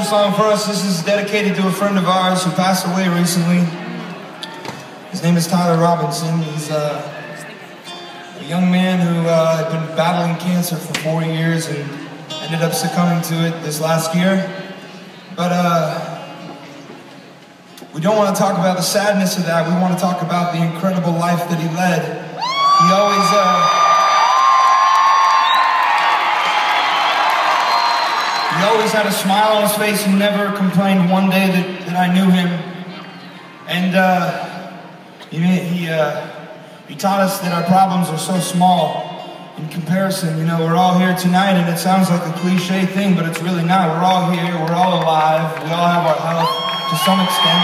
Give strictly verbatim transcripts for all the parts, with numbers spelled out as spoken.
special song for us. This is dedicated to a friend of ours who passed away recently. His name is Tyler Robinson. He's uh, a young man who uh, had been battling cancer for four years and ended up succumbing to it this last year. But uh, we don't want to talk about the sadness of that. We want to talk about the incredible life that he led. He always... Uh, He always had a smile on his face and never complained one day that, that I knew him. And uh, he, he, uh, he taught us that our problems are so small in comparison. You know, we're all here tonight and it sounds like a cliche thing, but it's really not. We're all here, we're all alive, we all have our health to some extent.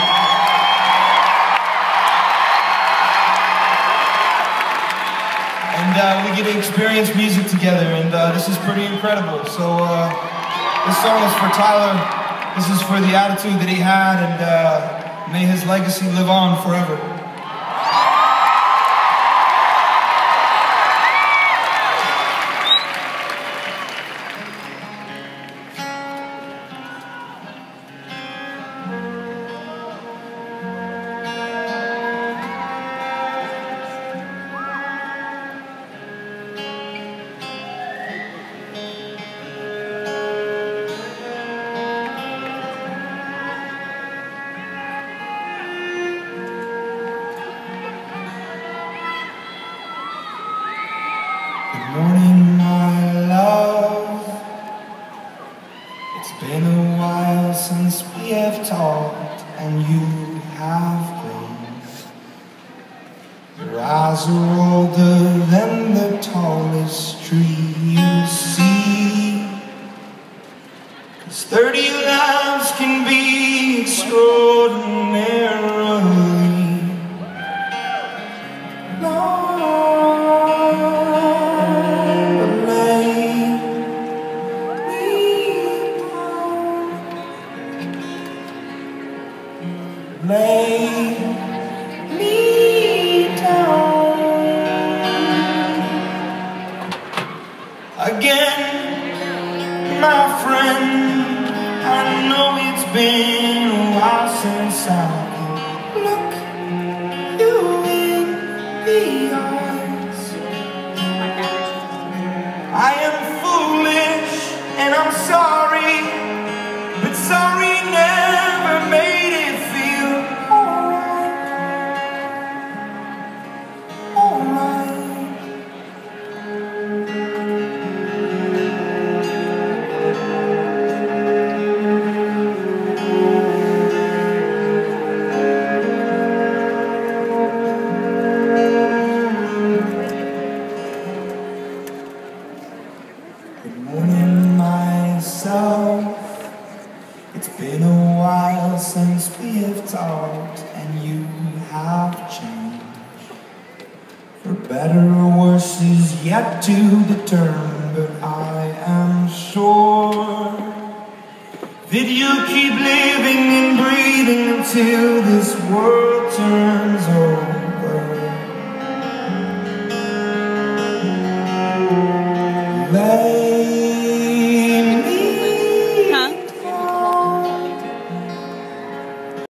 And uh, we get to experience music together, and uh, this is pretty incredible. So. Uh, This song is for Tyler. This is for the attitude that he had, and uh, may his legacy live on forever. Good morning, my love. It's been a while since we have talked, and you have grown. Your eyes are older than the tallest tree you see. 'Cause thirty lives can be extraordinarily long. Lay me down again, my friend. I know it's been a while since I can look you in the eyes. I am foolish and I'm sorry, but sorry never made it feel It's been a while since we have talked, and you have changed. For better or worse is yet to determine, but I am sure that you keep living and breathing until this world turns over.